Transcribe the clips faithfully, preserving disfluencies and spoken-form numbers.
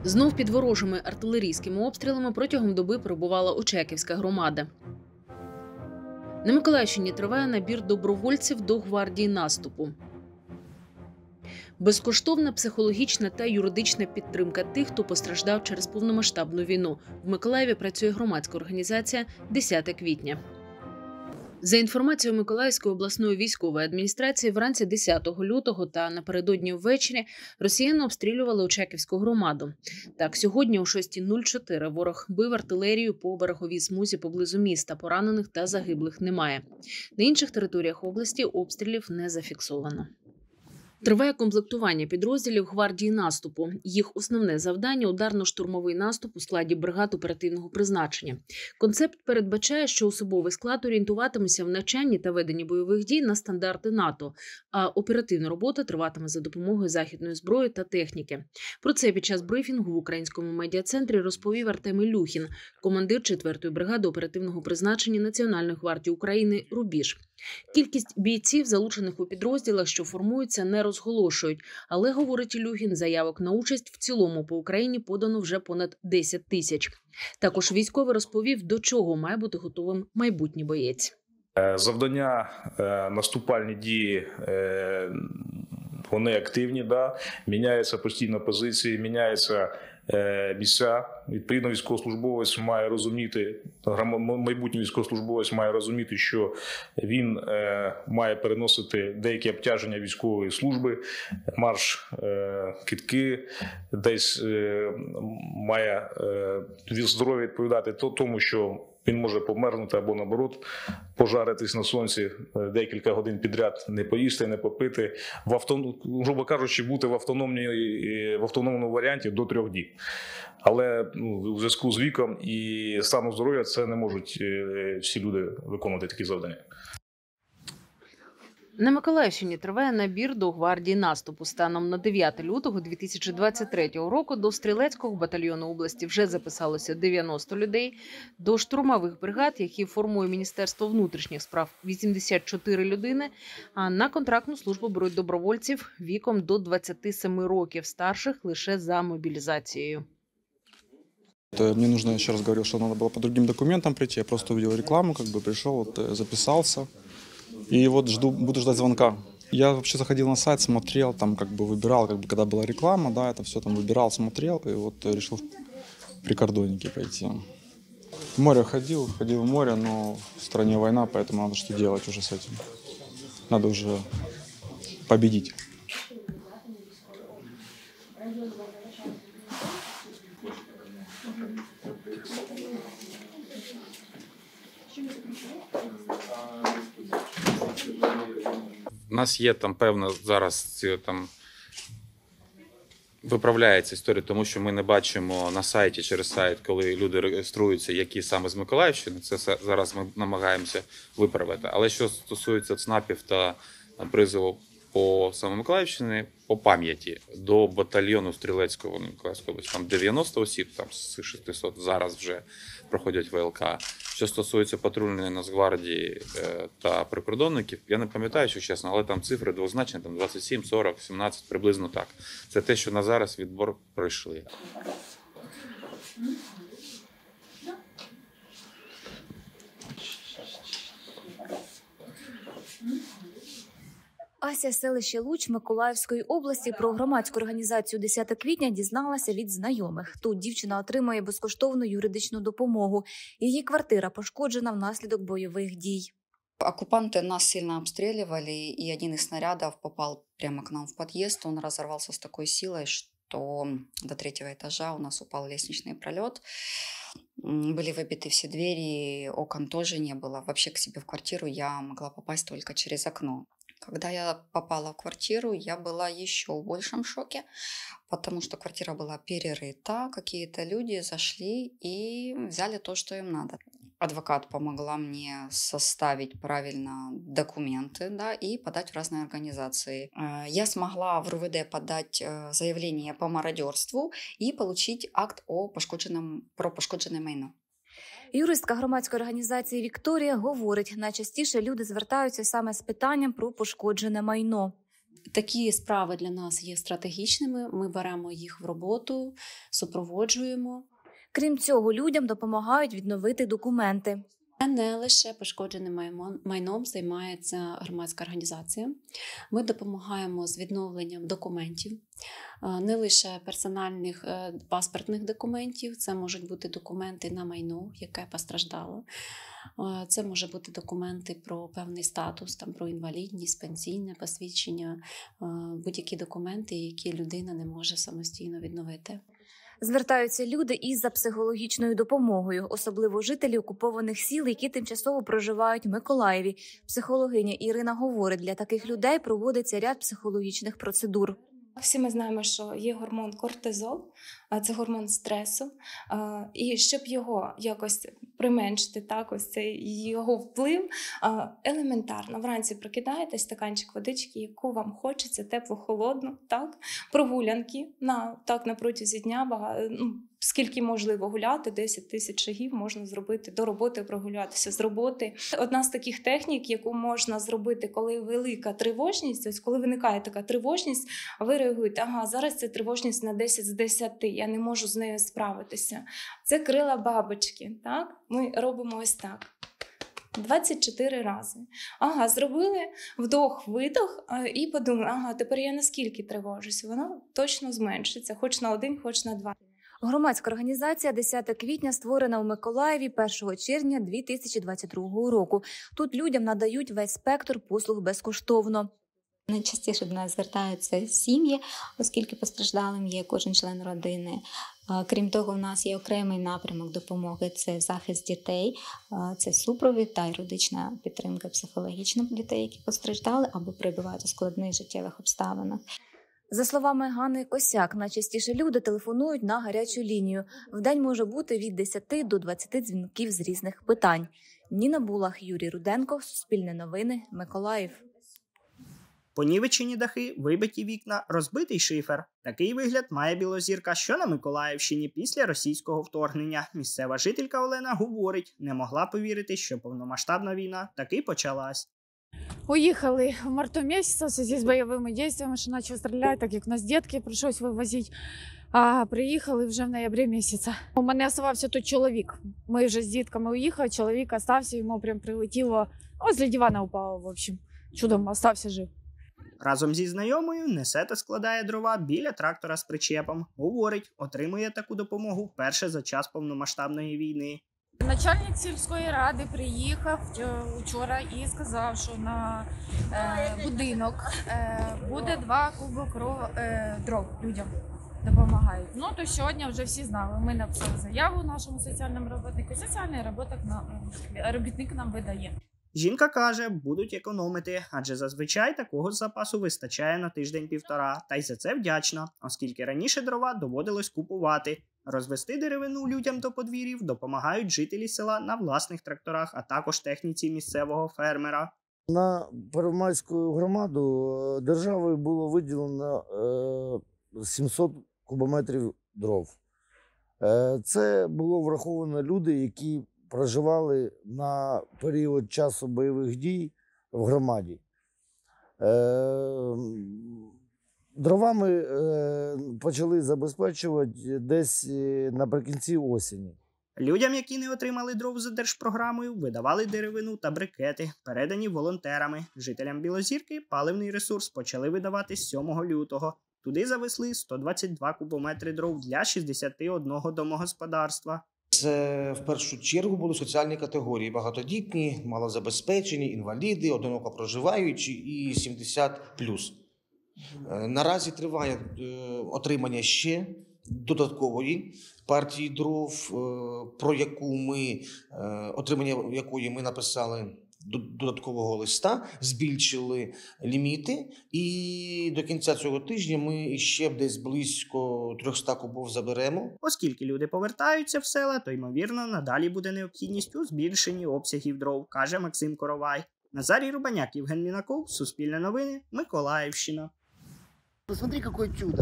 Знов під ворожими артилерійськими обстрілами протягом доби перебувала Очаківська громада. На Миколаївщині триває набір добровольців до гвардії наступу. Безкоштовна психологічна та юридична підтримка тих, хто постраждав через повномасштабну війну. В Миколаєві працює громадська організація «десяте квітня». За інформацією Миколаївської обласної військової адміністрації, вранці десятого лютого та напередодні ввечері росіяни обстрілювали Очаківську громаду. Так, сьогодні о шостій нуль чотири ворог бив артилерію по береговій смузі поблизу міста. Поранених та загиблих немає. На інших територіях області обстрілів не зафіксовано. Триває комплектування підрозділів гвардії наступу. Їх основне завдання – ударно-штурмовий наступ у складі бригад оперативного призначення. Концепт передбачає, що особовий склад орієнтуватиметься в навчанні та веденні бойових дій на стандарти НАТО, а оперативна робота триватиме за допомогою західної зброї та техніки. Про це під час брифінгу в українському медіа-центрі розповів Артем Ілюхін, командир четвертої бригади оперативного призначення Національної гвардії України «Рубіж». Кількість бійців, залучених у підрозділах, що формуються, не розголошують. Але, говорить Ілюхін, заявок на участь в цілому по Україні подано вже понад десять тисяч. Також військовий розповів, до чого має бути готовим майбутній боєць. Завдання, наступальні дії, вони активні, да? Міняються постійно позиції, міняються місця. Відповідно, військовослужбовець має розуміти, майбутній військовослужбовець має розуміти, що він має переносити деякі обтяження військової служби, марш, кидки, десь має здоров'я відповідати тому, що він може померзнути або, наоборот, пожаритись на сонці декілька годин підряд, не поїсти, не попити. В авто, грубо кажучи, бути в, в автономному варіанті до трьох діб. Але ну, у зв'язку з віком і станом здоров'я це не можуть всі люди виконувати такі завдання. На Миколаївщині триває набір до гвардії наступу. Станом на дев'яте лютого дві тисячі двадцять третього року до стрілецького батальйону області вже записалося дев'яносто людей, до штурмових бригад, які формує Міністерство внутрішніх справ, вісімдесят чотири людини, а на контрактну службу беруть добровольців віком до двадцяти семи років, старших лише за мобілізацією. Мне нужно, еще раз говорил, что надо было по другим документам прийти. Я просто увидел рекламу, как бы пришел, вот, записался. И вот жду, буду ждать звонка. Я вообще заходил на сайт, смотрел, там как бы выбирал, как бы когда была реклама, да, это все там выбирал, смотрел, и вот решил в прикордонники пойти. В море ходил, ходил в море, но в стране война, поэтому надо что делать уже с этим. Надо уже победить. У нас є там певна зараз там виправляється історія, тому що ми не бачимо на сайті, через сайт, коли люди реєструються, які саме з Миколаївщини. Це зараз ми намагаємося виправити. Але що стосується ЦНАПів та призову по саме Миколаївщині, по пам'яті до батальйону стрілецького Миколаївської області, там дев'яносто осіб, там з шестисот зараз вже проходять ВЛК. Що стосується патрульної Нацгвардії та прикордонників, я не пам'ятаю, що чесно, але там цифри двозначні, там двадцять сім, сорок, сімнадцять, приблизно так. Це те, що на зараз відбор пройшли. Ася з селища Луч Миколаївської області про громадську організацію «десяте квітня» дізналася від знайомих. Тут дівчина отримує безкоштовну юридичну допомогу. Її квартира пошкоджена внаслідок бойових дій. Оккупанты нас сильно обстреливали, и один из снарядов попал прямо к нам в подъезд. Он разорвался с такой силой, что до третьего этажа у нас упал лестничный пролет. Были выбиты все двери, окон тоже не было. Вообще к себе в квартиру я могла попасть только через окно. Когда я попала в квартиру, я была еще в большем шоке, потому что квартира была перерыта, какие-то люди зашли и взяли то, что им надо. Адвокат помогла мне составить правильно документы, да, и подать в разные организации. Я смогла в РУВД подать заявление по мародерству и получить акт о пошкодженном, про пошкоджене майно. Юристка громадської організації «Вікторія» говорить, найчастіше люди звертаються саме з питанням про пошкоджене майно. Такі справи для нас є стратегічними, ми беремо їх в роботу, супроводжуємо. Крім цього, людям допомагають відновити документи. Не лише пошкодженим майном займається громадська організація. Ми допомагаємо з відновленням документів, не лише персональних паспортних документів, це можуть бути документи на майно, яке постраждало. Це може бути документи про певний статус, там, про інвалідність, пенсійне посвідчення, будь-які документи, які людина не може самостійно відновити. Звертаються люди із за психологічною допомогою, особливо жителі окупованих сіл, які тимчасово проживають в Миколаєві. Психологиня Ірина говорить, для таких людей проводиться ряд психологічних процедур. Всі ми знаємо, що є гормон кортизол, це гормон стресу, і щоб його якось применшити, так, ось цей його вплив, елементарно. Вранці прокидаєтесь, стаканчик водички, яку вам хочеться, тепло-холодну, так, прогулянки на, так, на протязі дня, багато, ну, скільки можливо гуляти, десять тисяч шагів можна зробити, до роботи прогулятися, з роботи. Одна з таких технік, яку можна зробити, коли велика тривожність, ось коли виникає така тривожність, ви реагуєте, ага, зараз це тривожність на десять з десяти, я не можу з нею справитися. Це крила бабочки, так? Ми робимо ось так. двадцять чотири рази. Ага, зробили вдох-видох і подумали, ага, тепер я наскільки тривожусь? Воно точно зменшиться, хоч на один, хоч на два. Громадська організація «десяте квітня» створена у Миколаєві першого червня дві тисячі двадцять другого року. Тут людям надають весь спектр послуг безкоштовно. Найчастіше до нас звертаються сім'ї, оскільки постраждалим є кожен член родини. Крім того, у нас є окремий напрямок допомоги – це захист дітей, це супровід та юридична підтримка психологічна дітей, які постраждали або перебувають у складних життєвих обставинах. За словами Ганни Косяк, найчастіше люди телефонують на гарячу лінію. В день може бути від десяти до двадцяти дзвінків з різних питань. Ніна Булах, Юрій Руденко, Суспільне новини, Миколаїв. Понівечені дахи, вибиті вікна, розбитий шифер. Такий вигляд має Білозірка, що на Миколаївщині після російського вторгнення. Місцева жителька Олена говорить, не могла повірити, що повномасштабна війна таки почалась. Уїхали в марту місяці в зв'язку з бойовими діями, що почали стріляти, так як у нас дітки, прийшлось вивозити. А приїхали вже в ноябрі місяці. У мене залишився тут чоловік. Ми вже з дітками уїхали, чоловік залишився, йому прям прилетіло, возле дивана упало, в общем. Чудом залишився жив. Разом зі знайомою несе та складає дрова біля трактора з причепом. Говорить, отримує таку допомогу вперше за час повномасштабної війни. Начальник сільської ради приїхав вчора і сказав, що на е, будинок е, буде два куби кров, е, дров людям допомагають. Ну, то сьогодні вже всі знали. Ми написали заяву нашому соціальному робітнику. Соціальний робітник нам, робітник нам видає. Жінка каже, будуть економити, адже зазвичай такого запасу вистачає на тиждень-півтора. Та й за це вдячна, оскільки раніше дрова доводилось купувати. Розвести деревину людям до подвір'їв допомагають жителі села на власних тракторах, а також техніці місцевого фермера. На Первомайську громаду державою було виділено сімсот кубометрів дров. Це було враховано люди, які проживали на період часу бойових дій в громаді. Дровами почали забезпечувати десь наприкінці осені. Людям, які не отримали дров за держпрограмою, видавали деревину та брикети, передані волонтерами. Жителям Білозірки паливний ресурс почали видавати з сьомого лютого. Туди завезли сто двадцять два кубометри дров для шістдесяти одного домогосподарства. Це в першу чергу були соціальні категорії: багатодітні, малозабезпечені, інваліди, одиноко проживаючі і сімдесят плюс. Наразі триває отримання ще додаткової партії дров, про яку ми, отримання якої ми написали додаткового листа, збільшили ліміти, і до кінця цього тижня ми ще десь близько триста кубов заберемо. Оскільки люди повертаються в села, то, ймовірно, надалі буде необхідність у збільшенні обсягів дров, каже Максим Коровай. Назарій Рубаняк, Євген Мінаков, Суспільне новини, Миколаївщина. Посмотри, какое чудо.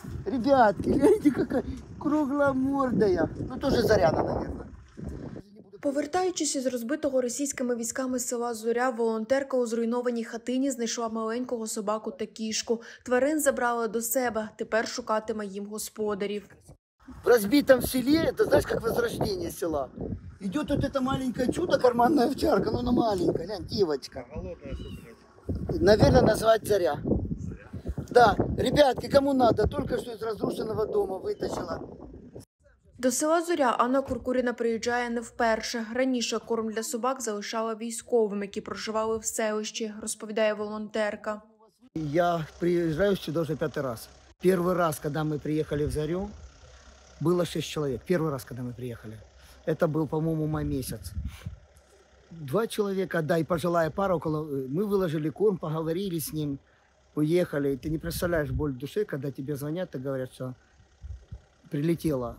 Ребятки, гляньте, какая кругломордая. Ну, тоже Заряна, наверное. Повертаючись із розбитого російськими військами села Зоря, волонтерка у зруйнованій хатині знайшла маленького собаку та кішку. Тварин забрала до себе, тепер шукатиме їм господарів. В разбитом селе, это знаешь, как возрождение села. Идет вот это маленькое чудо, карманная овчарка, ну она маленькая, глянь, девочка. Наверное, назвать Заря. Да, ребятки, кому надо, только что из разрушенного дома вытащила. До села Зоря Анна Куркуріна приїжджає не вперше. Раніше корм для собак залишала військовим, які проживали в селищі, розповідає волонтерка. Я приезжаю сюда уже пятый раз. Первый раз, когда мы приехали в Зарю, было шесть человек. Первый раз, когда мы приехали. Это был, по-моему, май месяц. Два человека, да, и пожилая пара около... Мы выложили корм, поговорили с ним, уехали. Ты не представляешь боль в душе, когда тебе звонят и говорят, что прилетело.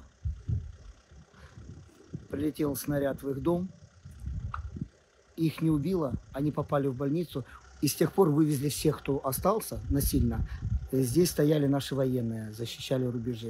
Прилетел снаряд в их дом. Их не убило, они попали в больницу. И с тех пор вывезли всех, кто остался насильно. Здесь стояли наши военные, защищали рубежи.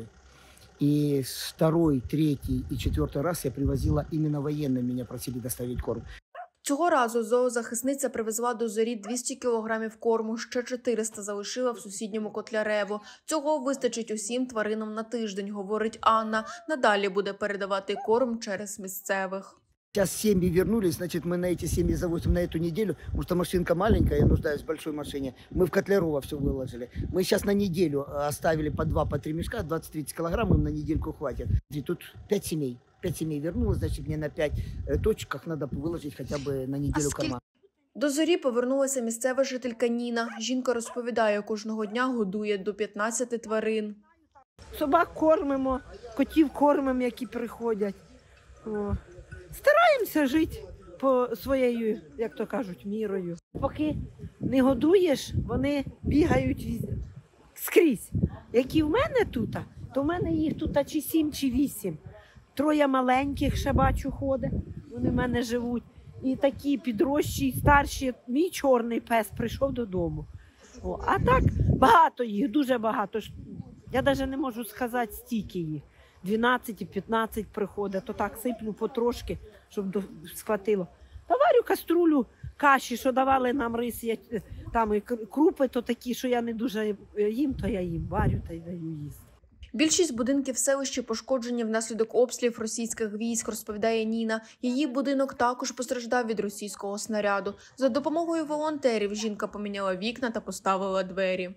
И второй, третий и четвертый раз я привозила именно военные, меня просили доставить корм. Цього разу зоозахисниця привезла до Зорі двісті кілограмів корму, ще чотириста залишила в сусідньому Котляреву. Цього вистачить усім тваринам на тиждень, говорить Анна. Надалі буде передавати корм через місцевих. Сейчас семьи вернулись, значит, мы на эти семьи завозим на эту неделю, потому что машинка маленькая, я нуждаюсь в большой машине. Мы в Котлярово все выложили. Мы сейчас на неделю оставили по два, по три мешка, двадцать-тридцать килограмм, им на недельку хватит. И тут пять семей. Пять семей вернулось, значит, мне на пять точках надо выложить хотя бы на неделю корма. До Зорі повернулася місцева жителька Ніна. Жінка розповідає, кожного дня годує до п'ятнадцяти тварин. Собак кормимо, котів кормимо, які приходять. О. Стараємося жити по своєю, як то кажуть, мірою. Поки не годуєш, вони бігають скрізь. Які в мене тут, то в мене їх тут чи сім, чи вісім. Троє маленьких ще бачу ходить, вони в мене живуть. І такі підрощі, старші, мій чорний пес прийшов додому. О, а так багато їх, дуже багато. Я навіть не можу сказати, стільки їх. дванадцять-п'ятнадцять приходить, то так сиплю потрошки, щоб схватило. Та варю каструлю каші, що давали нам рис, там і крупи, то такі, що я не дуже їм, то я їм варю та й даю їсти. Більшість будинків в селищі пошкоджені внаслідок обстрілів російських військ, розповідає Ніна. Її будинок також постраждав від російського снаряду. За допомогою волонтерів жінка поміняла вікна та поставила двері.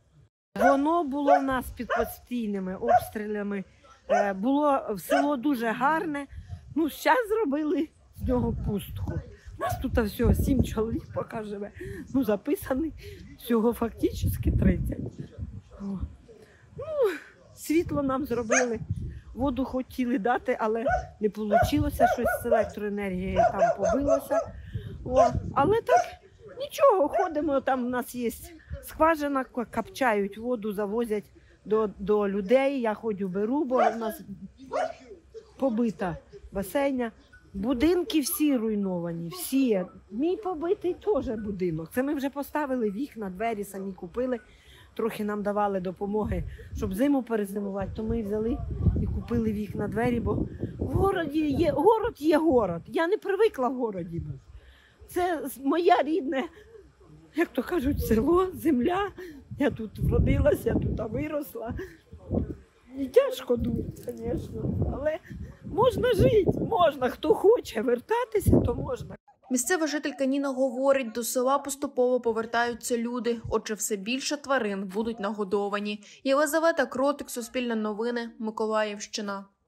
Воно було в нас під постійними обстрілями. Було в село дуже гарне, ну, зараз зробили з нього пустку. У нас тут всього сім чоловік поки живе, ну, записаний, всього фактично тридцять. О. Ну, світло нам зробили, воду хотіли дати, але не вийшло, щось з електроенергією там побилося. О. Але так, нічого, ходимо, там у нас є скважина, капчають воду, завозять До, до людей, я ходжу беру, бо у нас побита басейня. Будинки всі руйновані, всі. Мій побитий теж будинок. Це ми вже поставили вікна, двері самі купили. Трохи нам давали допомоги, щоб зиму перезимувати, то ми взяли і купили вікна, двері, бо в городі є, город є город. Я не привикла в городі бути. Це моя рідне, як то кажуть, село, земля. Я тут вродилася, я тут виросла. І тяжко дуже, звісно, але можна жити, можна. Хто хоче вертатися, то можна. Місцева жителька Ніна говорить, до села поступово повертаються люди, отже все більше тварин будуть нагодовані. Єлизавета Кротик, Суспільне новини, Миколаївщина.